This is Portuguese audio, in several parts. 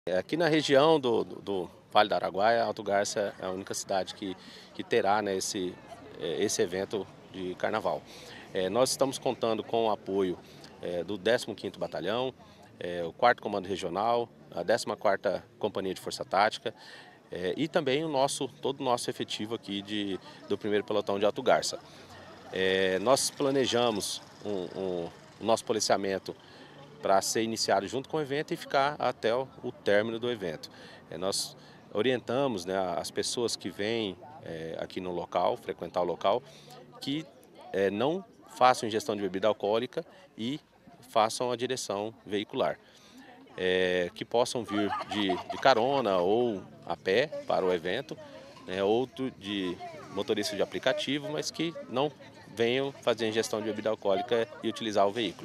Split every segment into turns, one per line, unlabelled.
Aqui na região do Vale do Araguaia, Alto Garça é a única cidade que terá, né, esse evento de carnaval. Nós estamos contando com o apoio do 15º Batalhão, o 4º Comando Regional, a 14ª Companhia de Força Tática e também todo o nosso efetivo aqui do 1º Pelotão de Alto Garça. Nós planejamos o nosso policiamento para ser iniciado junto com o evento e ficar até o término do evento. Nós orientamos, né, as pessoas que vêm aqui no local, frequentar o local, que não façam ingestão de bebida alcoólica e façam a direção veicular. Que possam vir de carona ou a pé para o evento, né, ou de motorista de aplicativo, mas que não venham fazer ingestão de bebida alcoólica e utilizar o veículo.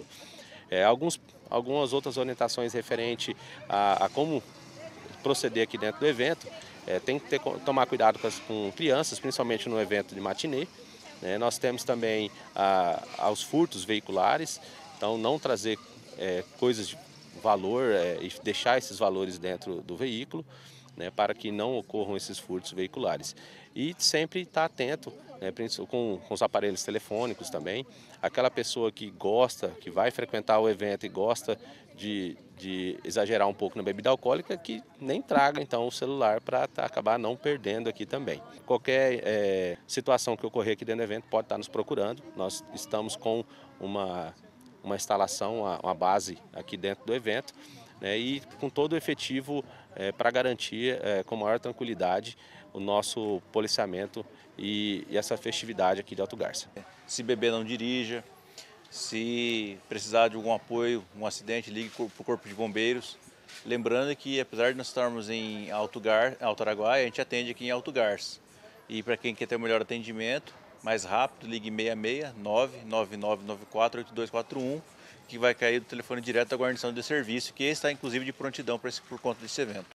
Algumas outras orientações referente a como proceder aqui dentro do evento, tem que tomar cuidado com crianças, principalmente no evento de matinê. Nós temos também aos furtos veiculares, então não trazer coisas de valor e deixar esses valores dentro do veículo, né, para que não ocorram esses furtos veiculares. E sempre estar atento, né, com os aparelhos telefônicos também. Aquela pessoa que gosta, que vai frequentar o evento e gosta de exagerar um pouco na bebida alcoólica, que nem traga então o celular para acabar não perdendo aqui também. Qualquer situação que ocorrer aqui dentro do evento pode estar nos procurando. Nós estamos com uma instalação, uma base aqui dentro do evento, né, e com todo o efetivo para garantir com maior tranquilidade o nosso policiamento e essa festividade aqui de Alto Garça.
Se beber, não dirija. Se precisar de algum apoio, um acidente, ligue para o Corpo de Bombeiros. Lembrando que, apesar de nós estarmos em Alto Araguaia, a gente atende aqui em Alto Garça. E para quem quer ter o melhor atendimento, mais rápido, ligue 66 99994 8241, que vai cair do telefone direto da guarnição de serviço, que está inclusive de prontidão por conta desse evento.